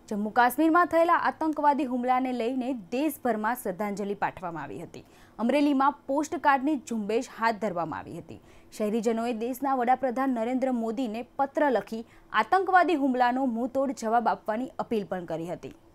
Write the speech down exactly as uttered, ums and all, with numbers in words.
जम्मू काश्मीर में थયેલા आतंकवादी हुमलाने लईने देशभर में श्रद्धांजलि पाठवामां आवी हती। अमरेली में पोस्टकार्डनी झुंबेश हाथ धरवामां आवी हती। शहेरीजनोए देशना वडाप्रधान नरेन्द्र मोदी ने पत्र लखी आतंकवादी हुमलानो मुंहतोड़ जवाब आपवानी अपील पण करी हती।